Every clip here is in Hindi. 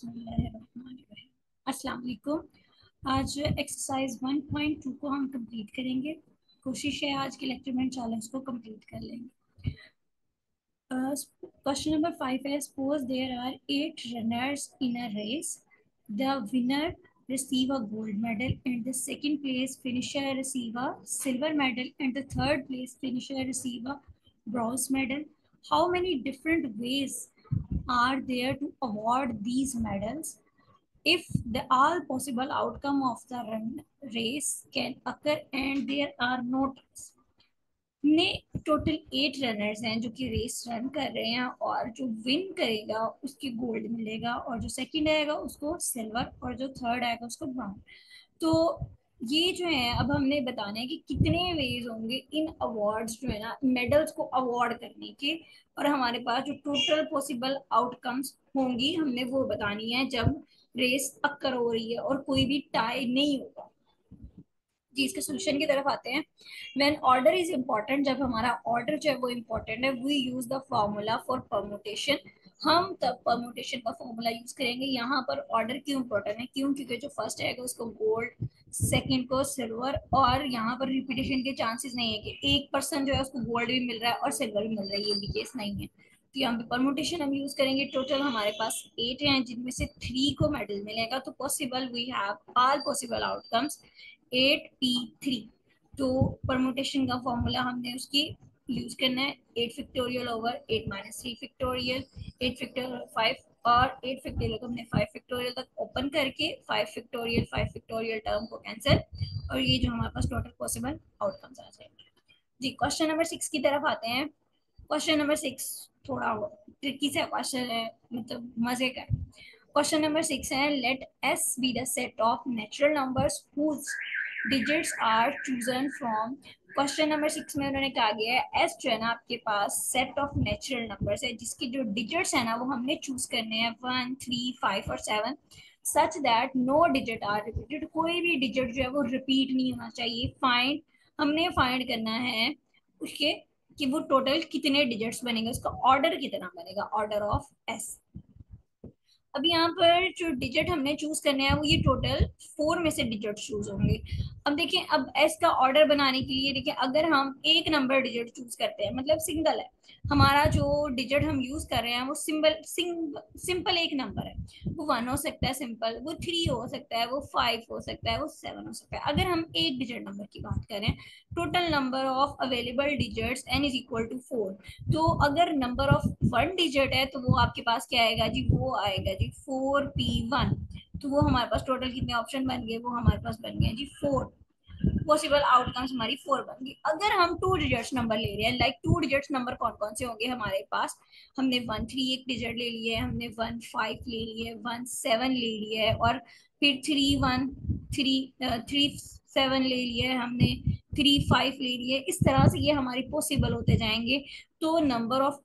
अस्सलाम वालेकुम। आज एक्सरसाइज 1.2 को हम कंप्लीट करेंगे। कोशिश है आज के लेक्चर में इंशाल्लाह इसको कंप्लीट कर लेंगे। क्वेश्चन नंबर 5 है, suppose there are 8 runners in a race, the winner receive a gold medal and the second place finisher receive a silver medal and the third place finisher receive a bronze medal. How many different ways are there to award these medals? If the all possible outcome of the run race can occur and there are no ties. ने टोटल 8 रनर्स हैं जो कि रेस रन कर रहे हैं, और जो विन करेगा उसकी गोल्ड मिलेगा, और जो सेकंड आएगा उसको सिल्वर, और जो थर्ड आएगा उसको ब्राउन। तो ये जो है अब हमने बताना है कि कितने वेज होंगे इन अवार्ड्स जो है ना मेडल्स को अवार्ड करने के, और हमारे पास जो टोटल पॉसिबल आउटकम्स होंगी हमने वो बतानी है जब रेस अक्कर हो रही है और कोई भी टाई नहीं होगा। जी, इसके सोल्यूशन की तरफ आते हैं। व्हेन ऑर्डर इज इम्पोर्टेंट, जब हमारा ऑर्डर जो है वो इम्पोर्टेंट है, we use the formula for permutation. हम तब परमुटेशन का फॉर्मूला यूज करेंगे। यहाँ पर ऑर्डर क्यों इम्पोर्टेंट है? क्यों? क्योंकि जो फर्स्ट आएगा उसको गोल्ड, सेकंड को सिल्वर, और यहाँ पर रिपीटेशन के चांसेस नहीं है कि एक पर्सन जो है उसको गोल्ड भी मिल रहा है और सिल्वर भी मिल रहा है, ये भी केस नहीं है। तो यहाँ पे परमुटेशन हम यूज करेंगे। टोटल हमारे पास 8 हैं जिनमें से 3 को मेडल मिलेगा, तो possible we have all possible outcomes 8p3। तो परमुटेशन का फॉर्मूला हमने उसकी यूज करना है 8 factorial over 8 minus 3 factorial, 8 factorial 5, और 8 फैक्टोरियल को हमने 5 फैक्टोरियल तक ओपन करके 5 फैक्टोरियल टर्म को कैंसिल, और ये जो हमारे पास टोटल पॉसिबल आउटकम्स आ जाएंगे। जी, क्वेश्चन नंबर 6 की तरफ आते हैं। क्वेश्चन नंबर 6 थोड़ा ट्रिकी सा क्वेश्चन है, मतलब मजे का। क्वेश्चन नंबर 6 है, let S be the set of natural numbers whose digits are chosen from. Question number 6 में उन्होंने कहा गया है एस जो है ना आपके पास सेट ऑफ नेचुरल नंबर्स है जिसकी जो डिजिट्स है ना वो हमने चूज करने हैं 1, 3, 5 और 7, such that no digit are repeated. कोई भी डिजिट जो है वो रिपीट नहीं होना चाहिए। फाइंड, हमने फाइंड करना है उसके कि वो टोटल कितने डिजिट्स बनेंगे, उसका ऑर्डर कितना बनेगा, ऑर्डर ऑफ एस। अब यहाँ पर जो डिजिट हमने चूज करने हैं वो ये टोटल 4 में से डिजिट चूज होंगे। अब देखिए, अब एस का ऑर्डर बनाने के लिए देखिए, अगर हम एक नंबर डिजिट चूज करते हैं मतलब सिंगल है, हमारा जो डिजिट हम यूज कर रहे हैं वो सिंपल एक नंबर है, वो 1 हो सकता है, सिंपल वो 3 हो सकता है, वो 5 हो सकता है, वो 7 हो सकता है। अगर हम एक डिजिट नंबर की बात करें, total number of available digits n is equal to 4। तो अगर नंबर ऑफ 1 डिजिट है तो वो आपके पास क्या आएगा जी, वो आएगा जी 4p1। तो वो हमारे पास टोटल कितने ऑप्शन बन गए, वो हमारे पास बन गए जी 4। पॉसिबल आउटकम्स हमारी 4 बन गई। अगर हम 2 डिजिट्स नंबर ले रहे हैं, लाइक 2 डिजिट्स नंबर कौन कौन से होंगे हमारे पास, हमने 1 3 एक डिजिट ले लिए, हमने 1 5 ले लिए, 1 7 ले लिए, और फिर 3 1 3 7 ले लिए हमने, 3 5 ले लिए। इस तरह से ये हमारी पॉसिबल होते जाएंगे। तो नंबर ऑफ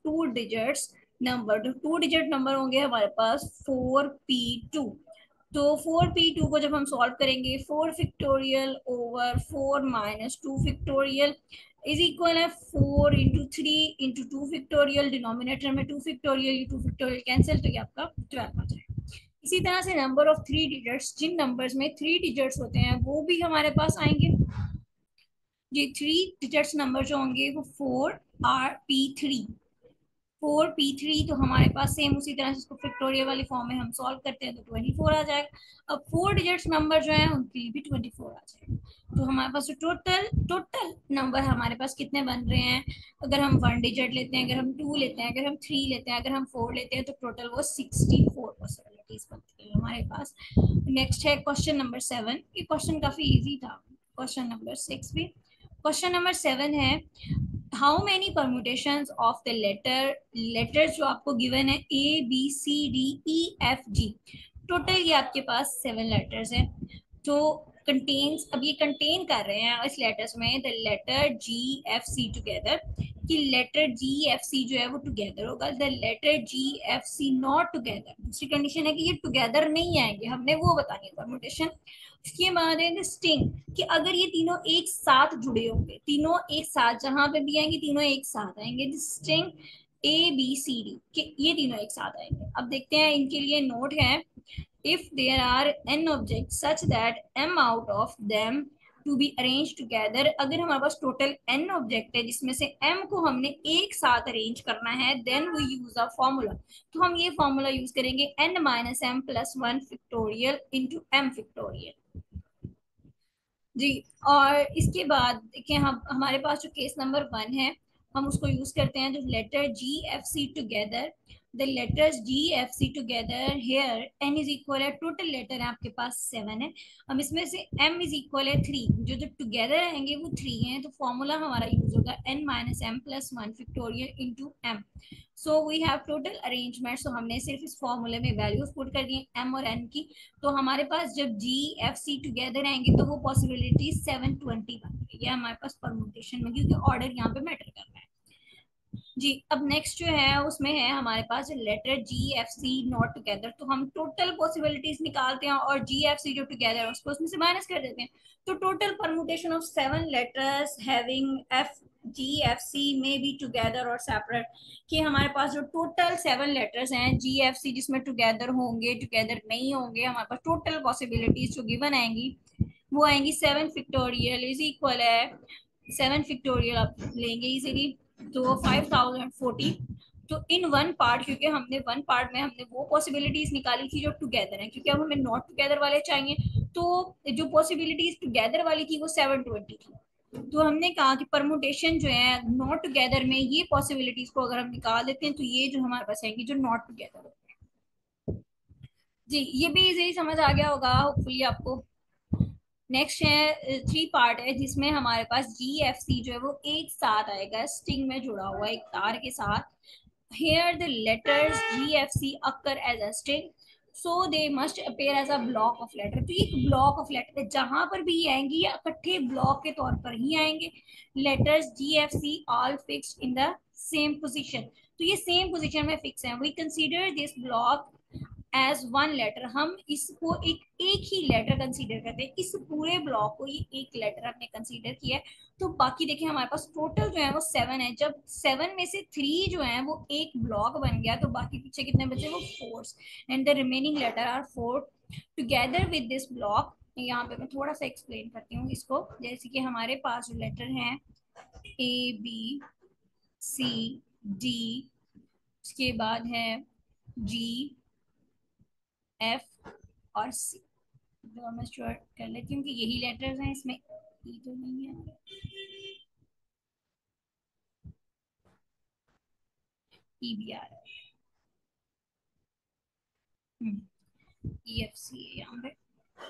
2 डिजिट नंबर होंगे हमारे पास 4p2। तो 4p2 को जब हम सॉल्व करेंगे, 4 factorial over 4 minus 2 factorial is equal है 4 इंटू 3 इंटू 2 फैक्टोरियल, डिनोमिनेटर में 2 फैक्टोरियल, ये 2 फैक्टोरियल कैंसिल, तो ये आपका 12 आ जाएगा। इसी तरह से नंबर ऑफ 3 डिजिट्स, जिन नंबर्स में 3 डिजिट्स होते हैं वो भी हमारे पास आएंगे। ये 3 डिजिट्स नंबर जो होंगे वो 4 4p3, तो हमारे पास सेम उसी तरह से इसको फैक्टोरियल वाली फॉर्म में हम सॉल्व करते हैं तो 24 आ जाएगा। अब 4 डिजिट्स नंबर जो है उनके लिए भी 24 आ जाएगा। तो हमारे पास टोटल नंबर हमारे पास कितने बन रहे हैं, अगर हम 1 डिजिट लेते हैं, अगर हम 2 लेते हैं, अगर हम 3 लेते हैं, अगर हम 4 लेते हैं, तो टोटल वो 64 पॉसिबिलिटीज बनती है हमारे पास। नेक्स्ट है क्वेश्चन नंबर 7। ये क्वेश्चन काफी इजी था। क्वेश्चन नंबर 6 भी। क्वेश्चन नंबर 7 है, how many permutations of the letters जो आपको गिवन है ABCDEFG, टोटल ये आपके पास 7 लेटर्स हैं। तो कंटेन्स, अब ये कंटेन कर रहे हैं इस लेटर्स में द लेटर GFC टुगेदर, कि लेटर GFC जो है वो टुगेदर होगा, the letter GFC not together. दूसरी कंडीशन है कि ये टुगेदर नहीं आएंगे, हमने वो बतानी है परम्यूटेशन। इसके बाद है स्टिंग, कि अगर ये तीनों एक साथ जुड़े होंगे, तीनों एक साथ जहां पे भी आएंगे तीनों एक साथ आएंगे। स्ट्रिंग ABCD के ये तीनों एक साथ आएंगे। अब देखते हैं इनके लिए नोट है, if there are n objects such that m out of them to be arranged together, अगर हमारे पास टोटल n ऑब्जेक्ट है जिसमें से m को हमने एक साथ अरेंज करना है, then we use a formula, तो हम ये फॉर्मूला यूज करेंगे n minus m plus one factorial into m factorial जी। और इसके बाद देखिए हम हमारे पास जो केस नंबर वन है हम उसको यूज करते हैं, जो letter G F C together, the letters G F C together here n is equal है, टोटल लेटर है आपके पास सेवन है, हम इसमें से एम इज इक्वल है थ्री, जो जो टुगेदर आएंगे वो थ्री हैं, तो फॉर्मूला हमारा यूज होगा n minus m plus one factorial into m. So we have total arrangement, so हमने सिर्फ इस फॉर्मूले में वैल्यूज पुट कर दिए एम और एन की, तो हमारे पास जब जी एफ सी टुगेदर आएंगे तो वो पॉसिबिलिटी 720 बन गई, ये हमारे पास परमुटेशन में, क्योंकि ऑर्डर यहाँ पे मैटर कर रहा है जी। अब नेक्स्ट जो है उसमें है हमारे पास letter G F C not together, तो हम टोटल पॉसिबिलिटीज निकालते हैं और जी एफ सी जो टुगेदर है उसको उसमें से माइनस कर देते हैं, तो total permutation of seven letters having F G F C में बी टुगेदर और सेपरेट, कि हमारे पास जो टोटल सेवन लेटर्स हैं जी एफ सी जिसमें टुगेदर होंगे टुगेदर नहीं होंगे, हमारे पास टोटल पॉसिबिलिटीज जो गिवन आएंगी वो आएंगी सेवन फिक्टोरियल इज इक्वल है, सेवन फिक्टोरियल आप लेंगे इजीली, तो 5040, तो इन वन पार्ट, क्योंकि हमने वन पार्ट में हमने वो पॉसिबिलिटीज निकाली थी जो टुगेदर है, क्योंकि अब हमें नॉट टुगेदर वाले चाहिए, तो जो पॉसिबिलिटीज टुगेदर वाली थी वो 720 थी, तो हमने कहा कि परमुटेशन जो है नॉट टुगेदर में ये पॉसिबिलिटीज को अगर हम निकाल देते हैं तो ये जो हमारे पास आएंगी जो नॉट टुगेदर जी। ये भी इजीली समझ आ गया होगा होपफुली आपको। नेक्स्ट है थ्री पार्ट है जिसमें हमारे पास जी एफ सी जो है वो एक साथ आएगा, स्ट्रिंग में जुड़ा हुआ एक तार के साथ, here the letters GFC occur as a string, so they must appear as a block of letter, तो ये एक ब्लॉक ऑफ लेटर है, जहां पर भी ये आएंगी ये इकट्ठे ब्लॉक के तौर पर ही आएंगे, letters GFC all fixed in the same position, तो ये सेम पोजीशन में फिक्स है, we consider this block as one letter, हम इसको एक ही लेटर कंसीडर करते हैं, इस पूरे ब्लॉक को ये एक लेटर हमने कंसीडर किया है, तो बाकी देखिए हमारे पास टोटल जो है वो सेवन है, जब सेवन में से थ्री जो है वो एक ब्लॉक बन गया तो बाकी पीछे कितने बचे वो four, and the remaining letter are four together with this block. यहाँ पे मैं थोड़ा सा एक्सप्लेन करती हूँ इसको, जैसे कि हमारे पास जो लेटर हैं ए बी सी डी, उसके बाद है जी एफ और सी, तो मैं श्योर कर लेती हूँ कि यही लेटर्स हैं, इसमें ई तो नहीं है, ई भी आ रहा है, ई एफ सी है यहाँ पे,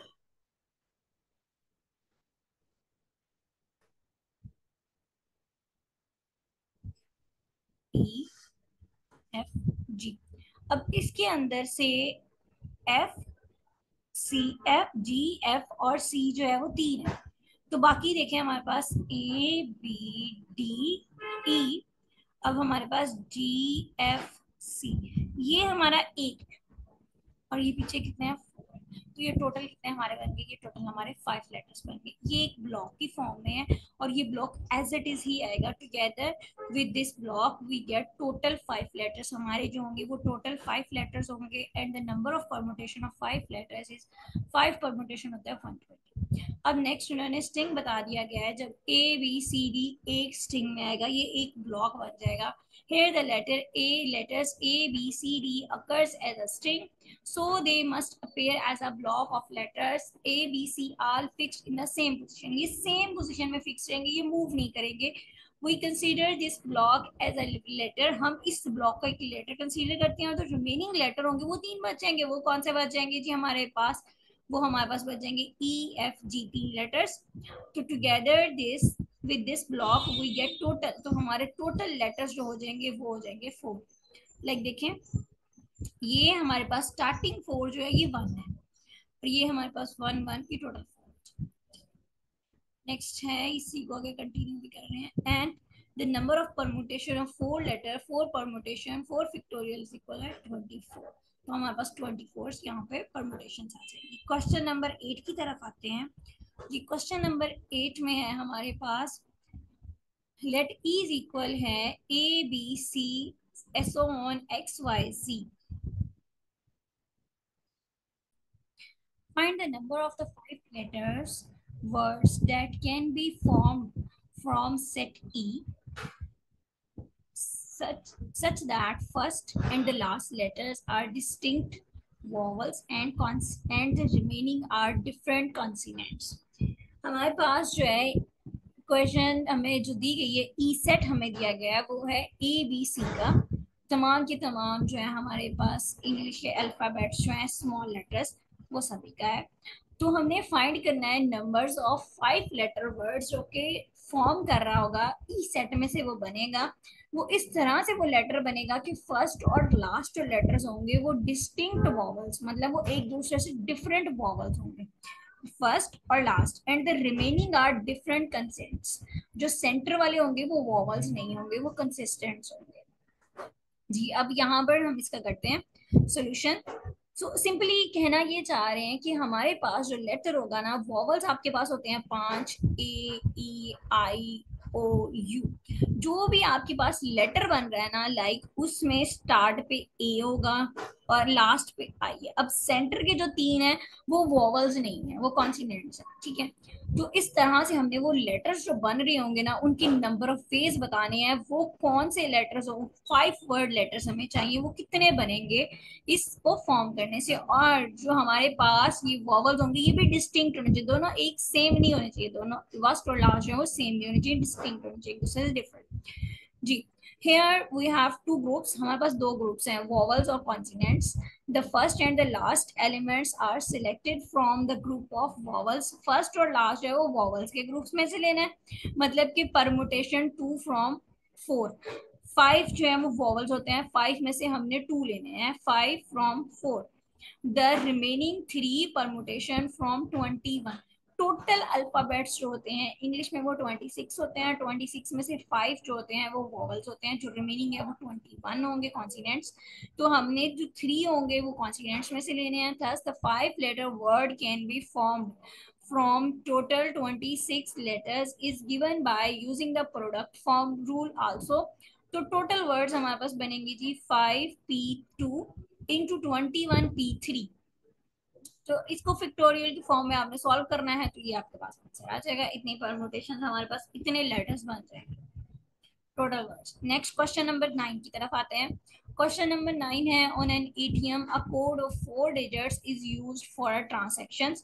ई एफ जी। अब इसके अंदर से F C F G F और सी जो है वो तीन है, तो बाकी देखें हमारे पास ए बी डी ई, अब हमारे पास जी एफ सी, ये हमारा एक, और ये पीछे कितने हैं, तो ये टोटल कितने हमारे बन गए, ये टोटल हमारे फाइव लेटर्स बन गए, ये एक ब्लॉक की फॉर्म में है और ये ब्लॉक एज इट इज ही आएगा, together with this block we get total five letters, हमारे जो होंगे वो टोटल फाइव लेटर्स होंगे, and the number of permutation of five letters is five, permutation होता है 120। अब नेक्स्ट उन्होंने स्ट्रिंग बता दिया गया है, जब ए बी सी डी एक स्ट्रिंग में आएगा ये एक ब्लॉक बन जाएगा, here the letters A B C D occurs as a string, so they must appear as a block of letters A B C all fixed in the same position, ये same position में fixed रहेंगे, ये move नहीं करेंगे, we consider this block as a letter, हम इस block को एक letter consider करते हैं, और जो remaining letter होंगे वो तीन बच जाएंगे, वो कौन से बच जाएंगे जी हमारे पास, वो हमारे पास बच जाएंगे E F G तीन letters, तो together this with this block we get total, तो हमारे टोटल लेटर्स जो हो जाएंगे वो हो जाएंगे फोर, लाइक देखें ये हमारे पास स्टार्टिंग फोर जो है ये वन है, और ये हमारे पास वन वन की टोटल फोर। नेक्स्ट है इसी को आगे कंटिन्यू भी कर रहे हैं, and the number of permutation of four letter, four permutation four factorial is equal है 24, तो हमारे पास 24 यहाँ पे परमुटेशन आ जाएगी। क्वेश्चन नंबर 8 की तरफ आते हैं जी। क्वेश्चन नंबर 8 में है हमारे पास लेट ई इज इक्वल है A B C so on XYZ. Find the number of the 5 letters words that can be formed from set E such that first and the last letters are distinct vowels and the remaining are different consonants. हमारे पास जो है क्वेश्चन हमें जो दी गई है ई सेट हमें दिया गया है वो है ABC का। तमाम के तमाम जो है हमारे पास इंग्लिश के अल्फाबेट्स जो हैं स्मॉल लेटर्स वो सभी का है। तो हमने फाइंड करना है नंबर्स ऑफ 5 लेटर वर्ड्स जो कि फॉर्म कर रहा होगा ई सेट में से वो बनेगा। वो इस तरह से वो लेटर बनेगा कि फर्स्ट और लास्ट जो लेटर्स होंगे वो डिस्टिंक्ट वॉवल्स, मतलब वो एक दूसरे से डिफरेंट वॉवल्स होंगे फर्स्ट और last, and the remaining are different consonants. जो सेंटर वाले होंगे वो वॉवल्स नहीं होंगे, वो कंसिस्टेंट्स होंगे। जी अब यहाँ पर हम इसका करते हैं सोल्यूशन। सो सिंपली कहना ये चाह रहे हैं कि हमारे पास जो लेटर होगा ना, वॉवल्स आपके पास होते हैं 5, A, E, I, O, U। जो भी आपके पास लेटर बन रहा है ना, लाइक उसमें स्टार्ट पे ए होगा और लास्ट पे आई है। अब सेंटर के जो 3 है वो वॉवल्स नहीं है, वो कॉन्सिनेंट्स है, ठीक है। तो इस तरह से हमने वो लेटर्स जो बन रहे होंगे ना उनकी नंबर ऑफ फेज बताने हैं, वो कौन से लेटर्स हो, 5 वर्ड लेटर्स हमें चाहिए, वो कितने बनेंगे इसको फॉर्म करने से। और जो हमारे पास ये वॉवल्स होंगे ये भी डिस्टिंक्ट होने चाहिए, दोनों एक सेम नहीं होने चाहिए, दोनों फर्स्ट और लास्ट जो है वो सेम नहीं होने चाहिए, डिस्टिंक्ट होने चाहिए, दूसरे से डिफरेंट। जी here we have two groups, हमारे पास 2 ग्रुप्स हैं vowels और consonants। the first and the last elements are selected from the group of vowels। first और last है वो vowels के ग्रुप्स में से लेना है, मतलब कि permutation 2 from 4। 5 जो है वो vowels होते हैं, 5 में से हमने 2 लेने हैं, 5 from 4। the remaining 3 permutation from 21। Total alphabets जो होते हैं इंग्लिश में वो 26 होते हैं, 26 में से 5 जो होते हैं वो वॉवल्स होते हैं, जो रिमेनिंग है वो 21 होंगे कॉन्सिनेंट्स। तो हमने जो 3 होंगे वो कॉन्सिनेंट्स में से लेने हैं। Thus the 5 letter word can be formed from total 26 letters is given by using the product form rule also। तो टोटल वर्ड्स हमारे पास बनेंगे जी 5P2 इंटू 21P3। तो इसको फिक्टोरियल की फॉर्म में आपने सॉल्व करना है तो ये आपके पास आंसर आ जाएगा। इतनी परमुटेशन हमारे पास इतने लेटर्स बन जाएंगे total words. Next question number 9 की तरफ आते हैं। क्वेश्चन नंबर 9 है on an ATM a code of 4 digits is used for a transactions.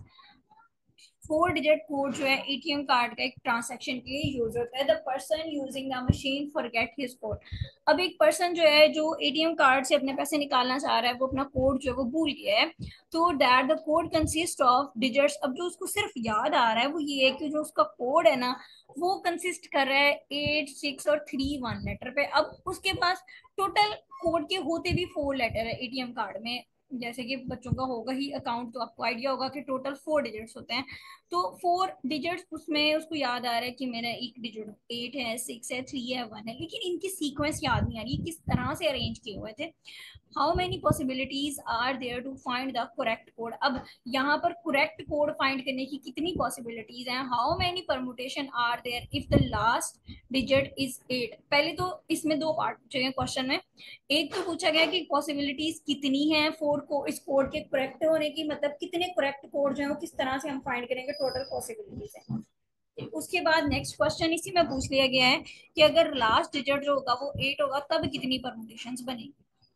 4 digit code जो है एटीएम कार्ड का एक ट्रांसैक्शन के लिए यूज होता है। The person using the machine forget his code. अब एक पर्सन जो है जो एटीएम कार्ड से अपने पैसे निकालना चाह रहा है वो अपना कोड जो है वो भूल गया है। तो that the code consist of digits. अब जो उसको सिर्फ याद आ रहा है वो ये है कि जो उसका कोड है ना वो कंसिस्ट कर रहा है 8, 6 और 3, 1 लेटर पे। अब उसके पास टोटल कोड के होते भी 4 लेटर है एटीएम कार्ड में। जैसे कि बच्चों का होगा ही अकाउंट तो आपको आइडिया होगा कि टोटल 4 डिजिट्स होते हैं। तो 4 डिजिट्स उसमें उसको याद आ रहा है कि मेरा एक डिजिट 8 है, 6 है, 3 है, 1 है, लेकिन इनकी सीक्वेंस याद नहीं आ रही किस तरह से अरेंज किए हुए थे। How many possibilities are there to find the correct code. अब यहाँ पर करेक्ट कोड फाइंड करने की कितनी पॉसिबिलिटीज हैं। How many permutation are there if the last digit is 8। पहले तो इसमें 2 पार्ट पूछे गए क्वेश्चन में। एक तो पूछा गया कि पॉसिबिलिटीज कितनी है 4 को इस कोड के करेक्ट होने की, मतलब कितने करेक्ट कोड जो है वो किस तरह से हम फाइंड करेंगे, टोटल पॉसिबिलिटीज है। उसके बाद नेक्स्ट क्वेश्चन इसी में पूछ लिया गया है कि अगर लास्ट डिजिट जो होगा वो 8 होगा तब कितनी परमुटेशंस बनेंगी।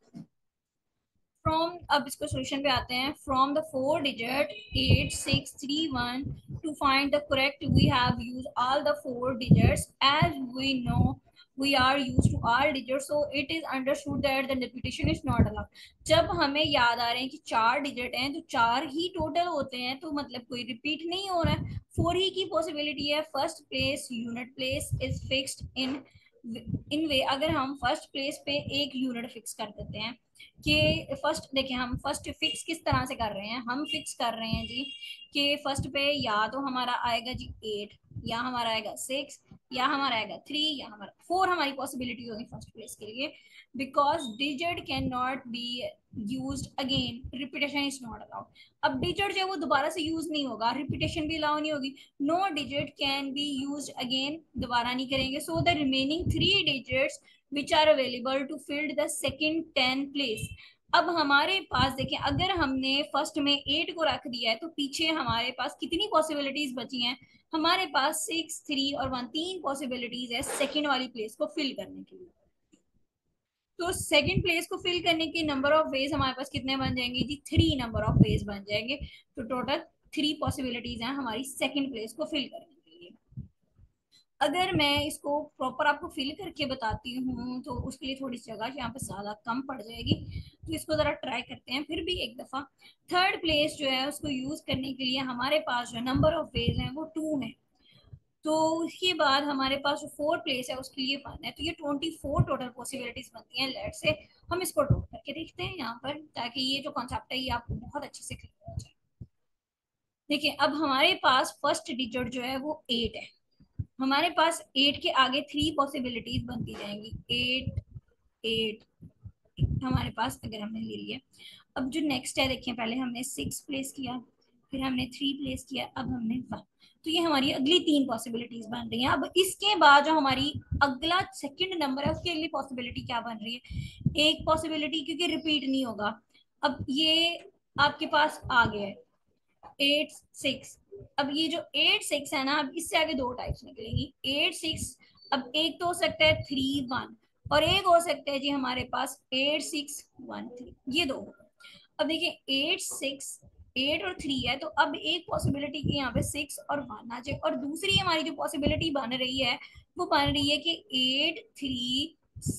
फ्रॉम, अब इसको सोल्यूशन पे आते हैं। From the 4 digit 8, 6, 3, 1 to find the correct we have use all the 4 digits as we know we are used to all digits, so it is understood that the repetition is not allowed। जब हमें याद आ रहे हैं कि 4 डिजिट हैं तो 4 ही टोटल होते हैं, तो मतलब कोई रिपीट नहीं हो रहा है। 4 ही की पॉसिबिलिटी है। First place unit place is fixed in way. अगर हम फर्स्ट प्लेस पे एक यूनिट फिक्स कर देते हैं कि फर्स्ट, देखिए हम फर्स्ट फिक्स किस तरह से कर रहे हैं, हम फिक्स कर रहे हैं जी कि फर्स्ट पे या तो हमारा आएगा जी 8, या हमारा आएगा 6, या हमारा आएगा 3, या हमारा 4 हमारी पॉसिबिलिटी होगी फर्स्ट प्लेस के लिए। Because digit can not be use again, repetition is not allowed. अब डिजिट जो है वो दोबारा से यूज नहीं होगा, रिपीटेशन भी अलाउ नहीं होगी। No digit can be use again, दोबारा नहीं करेंगे। So the remaining 3 digits which are available to fill the second 10 place. अब हमारे पास देखें, अगर हमने फर्स्ट में 8 को रख दिया है तो पीछे हमारे पास कितनी पॉसिबिलिटीज बची हैं? हमारे पास 6, 3 और 1, तीन पॉसिबिलिटीज है सेकेंड वाली प्लेस को फिल करने के लिए। तो सेकंड प्लेस को फिल करने के नंबर ऑफ वेज हमारे पास कितने बन जाएंगे जी? 3 नंबर ऑफ वेज बन जाएंगे। तो टोटल 3 पॉसिबिलिटीज हैं हमारी सेकंड प्लेस को फिल करने के लिए। अगर मैं इसको प्रॉपर आपको फिल करके बताती हूँ तो उसके लिए थोड़ी जगह यहाँ पे ज्यादा कम पड़ जाएगी, तो इसको जरा ट्राई करते हैं फिर भी एक दफा। थर्ड प्लेस जो है उसको यूज करने के लिए हमारे पास जो नंबर ऑफ वेज है वो 2 है। तो उसके बाद हमारे पास जो फोर्थ प्लेस है उसके लिए 1 है। तो ये 24 टोटल पॉसिबिलिटीज बनती हैं। लेट से हम इसको ड्रॉ करके देखते हैं यहाँ पर, ताकि ये जो कॉन्सेप्ट है ये आपको बहुत अच्छे से क्लियर हो जाए। देखिए, अब हमारे पास फर्स्ट डिजिट जो है वो 8 है। हमारे पास 8 के आगे 3 पॉसिबिलिटीज बनती जाएंगी। 8, 8 हमारे पास अगर हमने ले लिया। अब जो नेक्स्ट है, देखिए पहले हमने 6 प्लेस किया, फिर हमने 3 प्लेस किया, अब हमने 1। तो ये हमारी अगली 3 पॉसिबिलिटीज बन रही हैं। अब इसके बाद जो हमारी अगला सेकंड नंबर है उसकी अगली पॉसिबिलिटी क्या बन रही है? एक पॉसिबिलिटी, क्योंकि रिपीट नहीं होगा। अब ये आपके पास आ गया है 8, 6। अब ये जो 8, 6 है ना, अब इससे आगे दो टाइप्स निकलेंगी। 8, 6, अब एक तो हो सकता है 3, 1, और एक हो सकता है जी हमारे पास 8, 6, 1, 3, ये दो। अब देखिए 8, 6, 8 और 3 है, तो अब एक पॉसिबिलिटी की यहाँ पे 6 और 1 आ जाए, और दूसरी हमारी जो पॉसिबिलिटी बन रही है वो बन रही है कि 8, 3,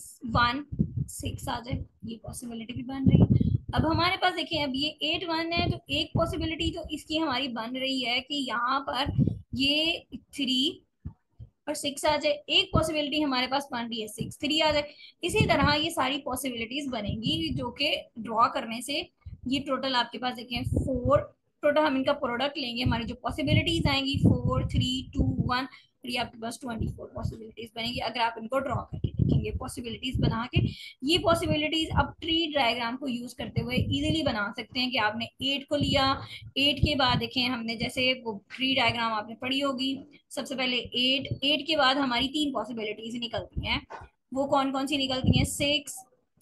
1, 6 आ जाए। ये पॉसिबिलिटी भी बन रही है। अब हमारे पास देखिए, अब ये 8, 1 है, तो एक पॉसिबिलिटी तो इसकी हमारी बन रही है कि यहाँ पर ये 3 और 6 आ जाए। एक पॉसिबिलिटी हमारे पास बन रही है 6, 3 आ जाए। इसी तरह ये सारी पॉसिबिलिटीज बनेंगी, जो कि ड्रॉ करने से ये टोटल आपके पास देखें 4। टोटल हम इनका प्रोडक्ट लेंगे, हमारी जो पॉसिबिलिटीज आएंगी 4, 3, 2, 1, और ये आपके पास 24 पॉसिबिलिटीज बनेगी अगर आप इनको ड्रॉ करके देखेंगे, पॉसिबिलिटीज बना के। ये पॉसिबिलिटीज अब ट्री डायग्राम को यूज करते हुए इजीली बना सकते हैं कि आपने 8 को लिया, 8 के बाद देखें हमने जैसे वो ट्री डायग्राम आपने पढ़ी होगी, सबसे पहले 8, 8 के बाद हमारी 3 पॉसिबिलिटीज निकलती हैं। वो कौन कौन सी निकलती हैं? 6,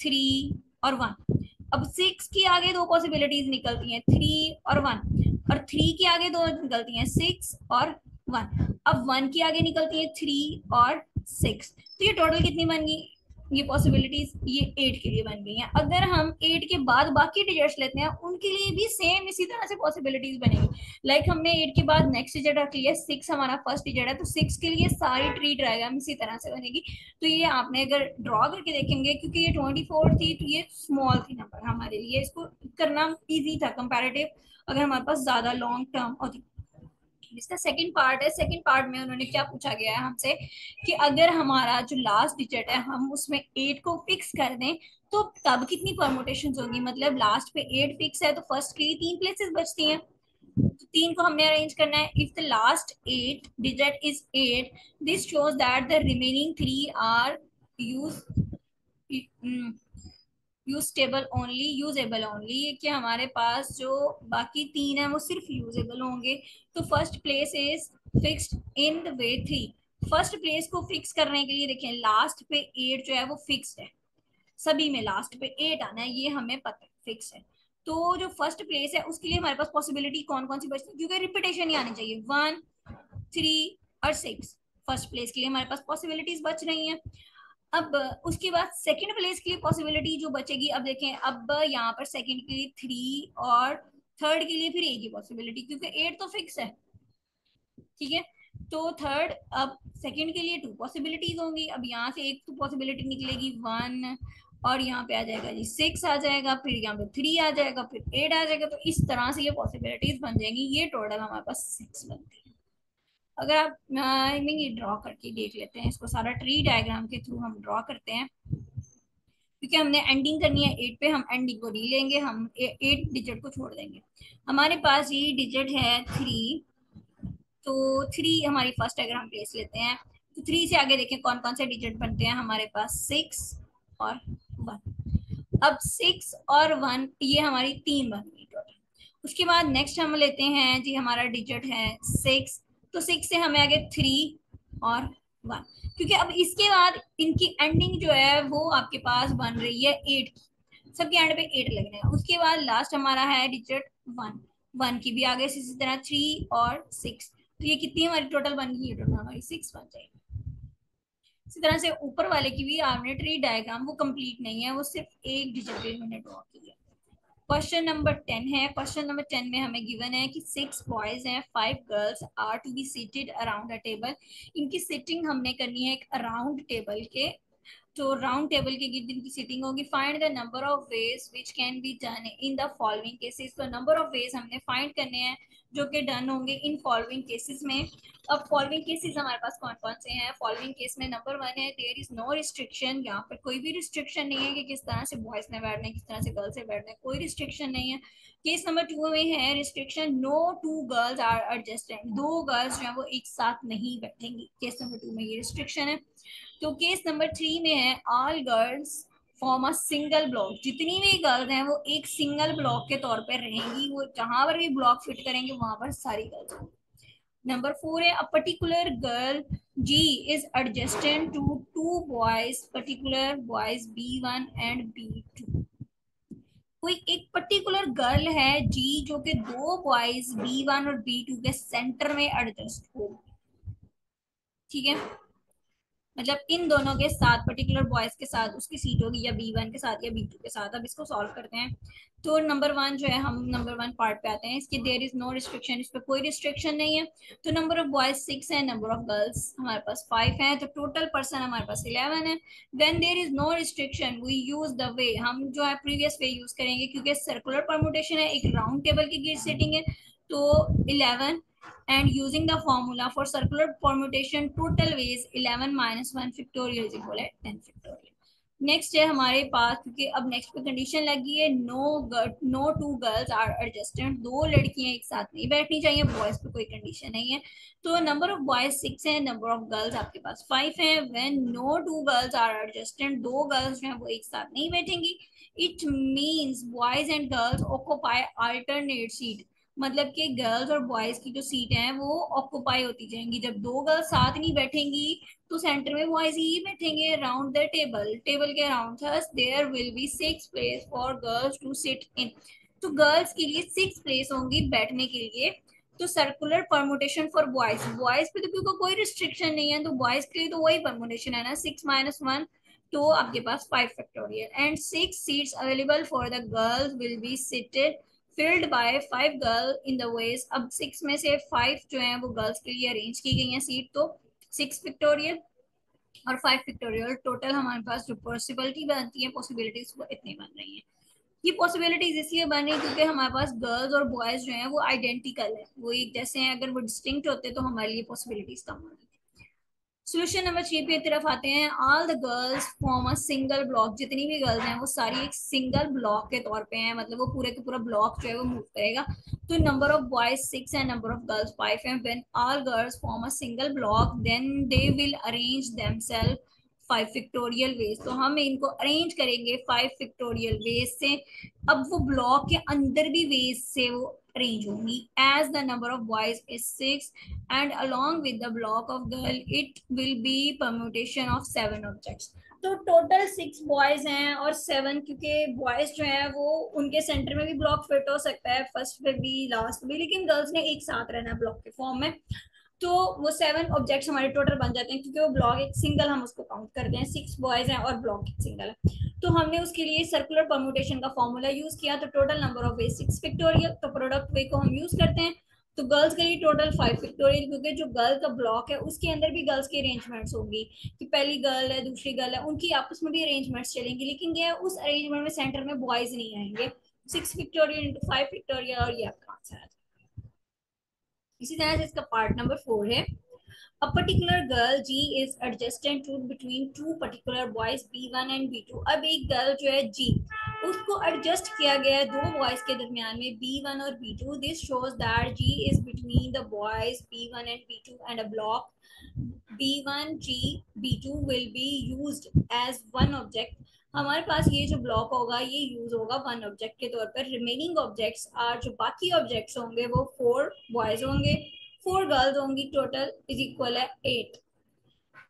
3 और 1। अब 6 के आगे दो पॉसिबिलिटीज निकलती हैं, 3 और 1, और 3 के आगे दो निकलती हैं, 6 और 1। अब 1 के आगे निकलती है 3 और 6। तो ये टोटल कितनी बन गई? ये पॉसिबिलिटीज ये 8 के लिए बन गई हैं। अगर हम 8 के बाद बाकी डिजिट्स लेते हैं उनके लिए भी सेम इसी तरह से पॉसिबिलिटीज बनेगी। लाइक हमने 8 के बाद नेक्स्ट डिजिट रख लिया 6, हमारा फर्स्ट डिजिट है, तो 6 के लिए सारी ट्री डायग्राम इसी तरह से बनेगी। तो ये आपने अगर ड्रॉ करके देखेंगे, क्योंकि ये 24 थी तो ये स्मॉल थी नंबर हमारे लिए, इसको करना इजी था कंपैरेटिव अगर हमारे पास ज्यादा लॉन्ग टर्म होती। इसका सेकंड पार्ट है। सेकंड पार्ट में उन्होंने क्या पूछा गया है हमसे कि अगर हमारा जो लास्ट डिजिट है हम उसमें 8 को फिक्स कर दें तो तब कितनी परमुटेशन होंगी। मतलब लास्ट पे 8 फिक्स है तो फर्स्ट के लिए 3 प्लेसेस बचती हैं, तो 3 को हमने अरेंज करना है। If the last 8 digit is 8, this shows that the remaining 3 are use usable only, usable only, कि हमारे पास जो बाकी 3 है वो सिर्फ यूजेबल होंगे। तो first place is fixed in the way 3। First place को फिक्स करने के लिए देखें लास्ट पे 8 जो है वो फिक्स्ड है, सभी में लास्ट पे 8 आना है, ये हमें पता है फिक्स है। तो जो फर्स्ट प्लेस है उसके लिए हमारे पास पॉसिबिलिटी कौन कौन सी बचती है, क्योंकि रिपीटेशन नहीं आनी चाहिए। 1, 3 और 6 फर्स्ट प्लेस के लिए हमारे पास पॉसिबिलिटीज बच रही हैं। अब उसके बाद सेकंड प्लेस के लिए पॉसिबिलिटी जो बचेगी, अब देखें अब यहाँ पर सेकंड के लिए 3 और थर्ड के लिए फिर एक ही पॉसिबिलिटी, क्योंकि 8 तो फिक्स है। ठीक है, तो थर्ड, अब सेकंड के लिए 2 पॉसिबिलिटीज होंगी। अब यहाँ से एक तो पॉसिबिलिटी निकलेगी 1, और यहाँ पे आ जाएगा जी 6 आ जाएगा, फिर यहाँ पे 3 आ जाएगा, फिर 8 आ जाएगा। तो इस तरह से ये पॉसिबिलिटीज बन जाएंगी। ये टोटल हमारे पास 6 बनती है। अगर आप आई मीन ये ड्रॉ करके देख लेते हैं, इसको सारा ट्री डायग्राम के थ्रू हम ड्रॉ करते हैं, क्योंकि हमने एंडिंग करनी है 8 पे, हम एंडिंग को नहीं लेंगे, हम 8 डिजिट को छोड़ देंगे। हमारे पास ये डिजिट है 3, तो 3 हमारी फर्स्ट अगर हम प्लेस लेते हैं तो 3 से आगे देखें कौन कौन से डिजिट बनते हैं हमारे पास 6 और 1। अब 6 और 1 ये हमारी 3 बन गई टोटल। उसके बाद नेक्स्ट हम लेते हैं जी, हमारा डिजिट है 6, तो 6 से हमें आगे 3 और 1, क्योंकि अब इसके बाद इनकी एंडिंग जो है वो आपके पास बन रही है 8 की, सबके एंड पे 8 लगने का। उसके बाद लास्ट हमारा है डिजिट 1, 1 की भी आगे इसी तरह 3 और 6, तो ये कितनी हमारी टोटल बन गई, टोटल हमारी 6 बन जाएगी। इसी तरह से ऊपर वाले की भी आपने ट्री डायग्राम वो कंप्लीट नहीं है, वो सिर्फ एक डिजिट पे मैंने ड्रॉ की है। क्वेश्चन नंबर 10 है। क्वेश्चन नंबर 10 में हमें गिवन है कि 6 बॉयज हैं, 5 girls are to be seated around a table. इनकी सिटिंग हमने करनी है एक अराउंड टेबल के, तो राउंड टेबल के गिर्द इनकी सिटिंग होगी। Find the number of ways which can be done in the following cases. तो नंबर ऑफ वेज हमने फाइंड करने हैं जो कि डन होंगे इन फॉलोइंग केसेस में। अब फॉलोइंग केसेस हमारे पास कौन कौन से हैं? फॉलोइंग केस में नंबर 1 है देयर इज नो रिस्ट्रिक्शन, यहाँ पर कोई भी रिस्ट्रिक्शन नहीं है कि किस तरह से बॉयज ने बैठना है, किस तरह से गर्ल्स से बैठना है, कोई रिस्ट्रिक्शन नहीं है। केस नंबर 2 में है restriction, no two girls are adjusted, दो गर्ल्स जो है वो एक साथ नहीं बैठेंगी, केस नंबर 2 में ये रिस्ट्रिक्शन है। तो केस नंबर 3 में है all girls form a single block, जितनी भी गर्ल्स हैं वो एक सिंगल ब्लॉक के तौर पर रहेंगी, वो जहां पर भी ब्लॉक फिट करेंगे वहां पर सारी गर्ल्स होंगी। नंबर 4 है a particular girl G is adjusted to two boys, particular boys B1 and B2। कोई एक पर्टिकुलर गर्ल है जी जो कि दो बॉयज B1 और B2 के सेंटर में एडजस्ट हो, ठीक है, मतलब इन दोनों के साथ पर्टिकुलर बॉयज के साथ उसकी सीट होगी या B1 के साथ या B2 के साथ। अब इसको सॉल्व करते हैं। तो नंबर 1 जो है, हम नंबर 1 पार्ट पे आते हैं, इसके देयर इज नो रिस्ट्रिक्शन, इस पर कोई रिस्ट्रिक्शन नहीं है। तो नंबर ऑफ बॉयज 6 है, नंबर ऑफ गर्ल्स हमारे पास 5 है, तो टोटल पर्सन हमारे पास 11 है। Then there is no restriction, we use the way, हम जो है प्रीवियस वे यूज करेंगे क्योंकि सर्कुलर परमुटेशन है, एक राउंड टेबल की गिर सेटिंग है, तो 11, and using the formula for circular permutation total ways 11 minus 1 factorial is equal है 10 factorial। नेक्स्ट है हमारे पास, क्योंकि अब नेक्स्ट पे कंडीशन लगी है no two girls are adjusted, दो लड़कियां एक साथ नहीं बैठनी चाहिए, बॉयज पे कोई कंडीशन नहीं है। तो नंबर ऑफ बॉयज 6 है, नंबर ऑफ गर्ल्स आपके पास 5 है। When no two girls are adjusted, दो गर्ल्स जो है वो एक साथ नहीं बैठेंगी, it means boys and girls occupy alternate seat, मतलब कि गर्ल्स और बॉयज की जो सीट हैं वो ऑक्यूपाई होती जाएंगी। जब दो गर्ल्स साथ नहीं बैठेंगी तो सेंटर में बॉयज ही बैठेंगे राउंड द टेबल, टेबल के around, thus there will be 6 place for girls to sit in. तो गर्ल्स के लिए 6 प्लेस होंगी बैठने के लिए। तो circular permutation for boys, boys पे तो क्योंकि कोई रिस्ट्रिक्शन नहीं है, तो बॉयज के लिए तो वही परमुटेशन है ना, 6 माइनस 1, तो आपके पास 5 factorial and 6 seats available for the girls will be seated filled by 5 girl in the ways. अब 6 में से 5 जो है वो गर्ल्स के लिए अरेंज की गई है सीट, तो 6 फैक्टोरियल और 5 फैक्टोरियल, टोटल हमारे पास जो पॉसिबिलिटी बनती है, पॉसिबिलिटीज वो इतनी बन रही है। ये पॉसिबिलिटीज इसलिए बन रही है क्योंकि हमारे पास गर्ल्स और बॉयज जो हैं वो आइडेंटिकल है, वो एक जैसे हैं, अगर वो डिस्टिंक्ट होते तो हमारे लिए पॉसिबिलिटीज कम होती। सोल्यूशन नंबर 3 पे तरफ आते हैं। All the girls form a single block, जितनी भी गर्ल्स हैं वो सारी एक सिंगल ब्लॉक के तौर पे हैं, मतलब वो पूरे के पूरा ब्लॉक जो है वो मूव करेगा। तो नंबर ऑफ बॉयज 6 है, नंबर ऑफ गर्ल्स 5 है। When all girls form a single block then they will arrange themselves 5 factorial ways, तो हम इनको अरेंज करेंगे 5 फिक्टोरियल वेज से। अब वो ब्लॉक के अंदर भी वेज से वो अरेंज होंगी। As the number of boys is 6 and along with the block of girl it will be permutation of 7 objects। तो टोटल 6 बॉयज हैं और 7, क्योंकि बॉयज जो है वो उनके सेंटर में भी ब्लॉक फिट हो सकता है, फर्स्ट पे भी लास्ट पे भी, लेकिन गर्ल्स ने एक साथ रहना ब्लॉक के फॉर्म में। तो वो 7 ऑब्जेक्ट्स हमारे टोटल बन जाते हैं, क्योंकि वो ब्लॉक एक सिंगल हम उसको काउंट करते हैं, 6 बॉयज हैं और ब्लॉक एक सिंगल है। तो हमने उसके लिए सर्कुलर परमुटेशन का फॉर्मूला यूज किया, तो total number of way 6 factorial, तो प्रोडक्ट वे को हम यूज करते हैं। तो गर्ल्स के लिए टोटल 5 फैक्टोरियल, क्योंकि जो गर्ल का ब्लॉक है उसके अंदर भी गर्ल्स की अरेंजमेंट्स होंगी, कि पहली गर्ल है दूसरी गर्ल है उनकी आपस में भी अरेंजमेंट्स चलेंगी, लेकिन ये उस अरेंजमेंट में सेंटर में बॉयज नहीं आएंगे। 6 फैक्टोरियल इंटू 5 फैक्टोरियल, और ये आपका आंसर है। इसी तरह से इसका पार्ट नंबर 4 है। A particular girl G is adjacent to between two particular boys B1 and B2। अब एक गर्ल जो है G, उसको एडजस्ट किया गया है दो बॉयज के दरमियान में B1 और B2। This shows that G is between the boys B1 and B2 and a block B1 G B2 will be used as one object। हमारे पास ये जो ब्लॉक होगा ये यूज होगा वन ऑब्जेक्ट के तौर पर। रिमेनिंग ऑब्जेक्ट्स आर, जो बाकी ऑब्जेक्ट्स होंगे वो 4 बॉयज होंगे 4 गर्ल्स होंगी, टोटल इज इक्वल है 8।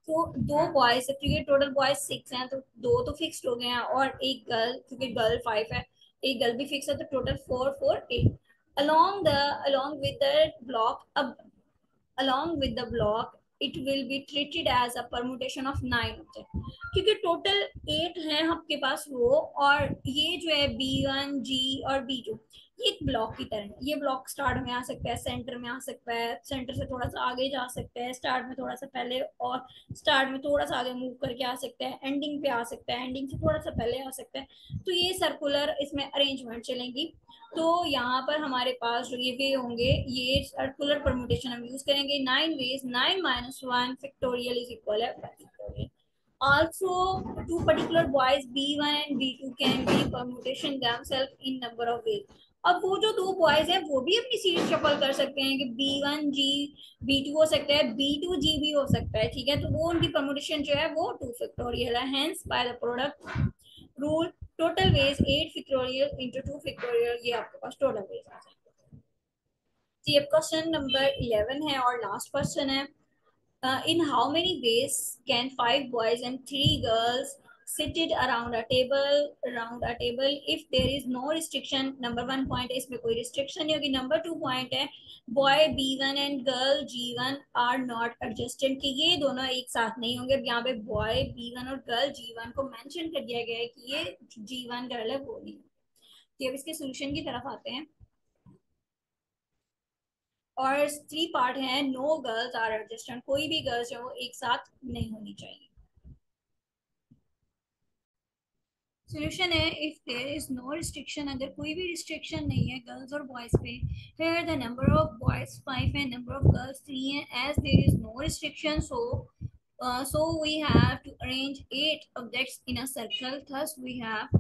तो दो बॉयज, क्योंकि टोटल बॉयज 6 हैं तो दो तो फिक्स्ड हो गए हैं, और एक गर्ल, क्योंकि गर्ल 5 है, एक गर्ल भी फिक्स है, तो total 4 4 8 along with the block. अब along with the block it will be treated as a permutation of 9 object, क्योंकि टोटल 8 हैं आपके पास रो, और ये जो है B1 G और B2 ये एक ब्लॉक की तरह है। ये ब्लॉक स्टार्ट में आ सकता है, सेंटर में आ सकता है, सेंटर से थोड़ा सा आगे जा सकता है, स्टार्ट में थोड़ा सा पहले, और स्टार्ट में थोड़ा सा आगे मूव करके आ सकता है, एंडिंग पे आ सकता है, एंडिंग से थोड़ा सा पहले आ सकता है। तो ये सर्कुलर इसमें अरेंजमेंट चलेंगी। तो यहाँ पर हमारे पास जो ये वे होंगे, ये सर्कुलर परमुटेशन हम यूज करेंगे। 9 वेज, 9 - 1 फैक्टोरियल इज इक्वल है 5 factorial. Also, two particular boys B1 and B2 can be permutation themselves in number of ways. अब वो जो दो बॉयज हैं वो भी अपनी सीट शफल कर सकते हैं कि B1G B2 हो सकता है, B2G भी हो सकता है, ठीक है। तो वो उनकी परमुटेशन जो है वो 2 फैक्टोरियल है। Hence by the product rule total ways 8 factorial into 2 factorial, ये आपके पास टोटल वेज आ जाएगा। तो ये क्वेश्चन नंबर 11 है और लास्ट क्वेश्चन है। In how many ways can 5 boys and 3 girls seated around a table if there is no restriction? Number 1 point है, इसमें कोई रिस्ट्रिक्शन नहीं होगी। नंबर 2 पॉइंट है, boy B1 and girl G1 are not adjusted, कि ये दोनों एक साथ नहीं होंगे। यहाँ पे बॉय B1 और गर्ल G1 को मेंशन कर दिया गया है कि ये G1 गर्ल है, वो नहीं। तो अब इसके सोल्यूशन की तरफ आते हैं, और 3 पार्ट है। नो गर्ल्स आर एडजस्टेड, कोई भी गर्ल्स जो वो एक साथ नहीं होनी चाहिए। सोल्यूशन है, if there is no restriction, अगर कोई भी रिस्ट्रिक्शन नहीं है गर्ल्स और बॉयज पे, here the number of boys 5 है, नंबर ऑफ गर्ल्स 3 है। As there is no restriction, so we have to arrange 8 objects in a circle, thus we have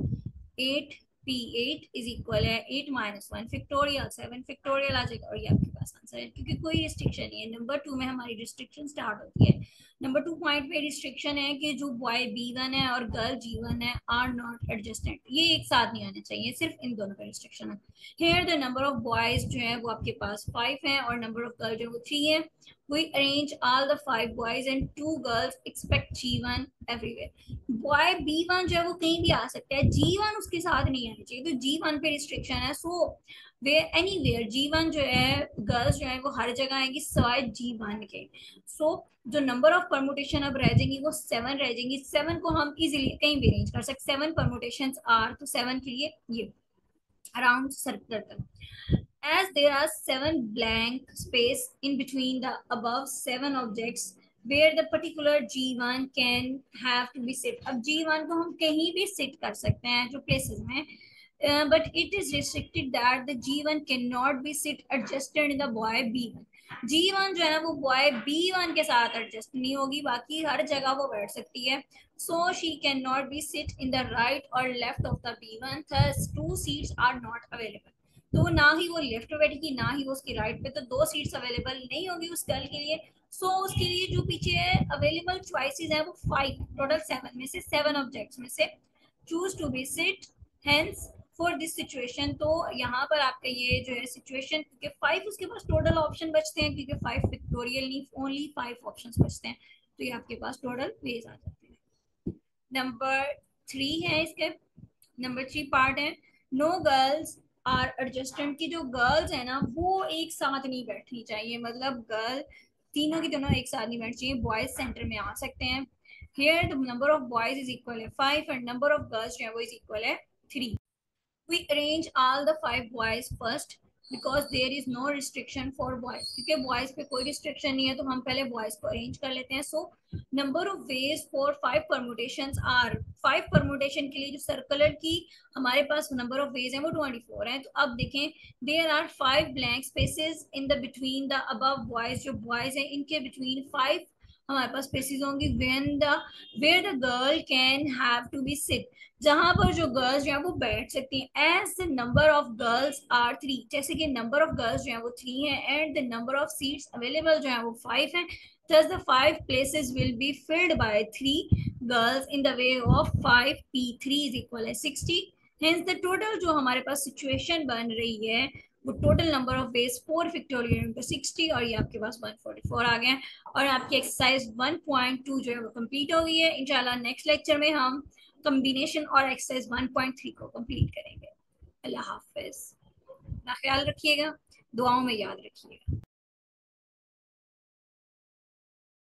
8p8 is equal है 8 - 1 फैक्टोरियल 7 फैक्टोरियल आ जाएगा, और ये आपके पास आंसर है, क्योंकि कोई रिस्ट्रिक्शन नहीं है। नंबर 2 में हमारी रिस्ट्रिक्शन स्टार्ट होती है। नंबर 2 पॉइंट पे रिस्ट्रिक्शन है कि जो बॉय B1 है और गर्ल G1 है आर नॉट एडजस्टेड, ये एक साथ नहीं आने चाहिए, सिर्फ इन दोनों का रिस्ट्रिक्शन है। Here the number of boys जो है वो आपके पास 5 है, और नंबर ऑफ गर्ल जो है वो 3 है। We arrange all the 5 boys and 2 girls expect G1 everywhere. Boy B1 जो है वो कहीं भी आ सकता है, G1 उसके साथ नहीं आनी चाहिए, तो G1 पे रिस्ट्रिक्शन है। सो वे एनीवेयर G1 जो है, गर्ल्स जो है वो हर जगह आएंगी सवाए G1 के। सो जो नंबर ऑफ परमुटेशन अब रह जाएंगी वो 7 रह जाएंगी। 7 को हम इजीली कहीं भी अरेंज कर सकते, 7 परमुटेशंस आर, तो 7 के लिए ये around circle. As there are 7 blank space in between the above 7 objects where the particular G1 can have to be sit. अब G1 को हम कहीं भी sit कर सकते हैं जो places में, but it is restricted that the G1 cannot be sit adjusted in the boy B1. G1 जो है ना वो बॉय B1 के साथ एडजस्ट नहीं होगी, बाकी हर जगह वो बैठ सकती है। So she cannot be sit in the right or left of the B1, thus 2 seats are not available. तो ना ही वो लेफ्ट पे बैठेगी ना ही वो उसकी राइट पे, तो 2 सीट्स अवेलेबल नहीं होगी उस गर्ल के लिए। सो उसके लिए जो पीछे अवेलेबल चॉइसेस है वो 5, टोटल 7 में से 7 ऑब्जेक्ट्स में से choose to be sit hence for this situation. तो यहाँ पर आपका ये जो है सिचुएशन, क्योंकि 5 उसके पास टोटल ऑप्शन बचते हैं, क्योंकि 5 फैक्टोरियल नहीं, ओनली 5 ऑप्शंस बचते हैं, तो ये आपके पास टोटल वेज आ जाते हैं। नंबर 3 है इसके, नंबर 3 पार्ट है, नो गर्ल्स आर एडजस्टेंट, की जो गर्ल्स है ना वो एक साथ नहीं बैठनी चाहिए, मतलब गर्ल तीनों की दोनों एक साथ नहीं बैठनी चाहिए, बॉयज सेंटर में आ सकते हैं। Here the number of boys is equal है 5 एंड नंबर ऑफ गर्ल्स जो है वो इज इक्वल है 3। We arrange all the 5 boys first because there is no restriction for boys, क्योंकि boys पे कोई restriction नहीं है, तो हम पहले boys को arrange कर लेते हैं। So number of ways for 5 permutations are, 5 permutation के लिए जो circular की हमारे पास number of ways हैं वो 24 हैं। तो अब देखें, there are 5 blank spaces in the between the above boys, जो boys हैं इनके between 5 हमारे पास स्पेसिस होंगी where the girl can have to be sit, जहां पर जो गर्ल्स जो है वो बैठ सकती हैं। As the number of girls are 3, जैसे कि नंबर ऑफ गर्ल्स जो है वो 3 है, and the number of seats available जो है वो 5 है, thus the 5 places will be filled by 3 girls in the way of 5p3 is equal है 60। Hence the total जो हमारे पास सिचुएशन बन रही है वो total number of ways 4 factorial into 60 और ये आपके पास 144 आ गए हैं। और आपकी एक्सरसाइज 1.2 जो है वो कंप्लीट हो गई है। इंशाल्लाह नेक्स्ट लेक्चर में हम कम्बिनेशन और एक्सरसाइज 1.3 को कंप्लीट करेंगे। अल्लाह हाफिज, अपना ख्याल रखिएगा, दुआओं में याद रखिएगा।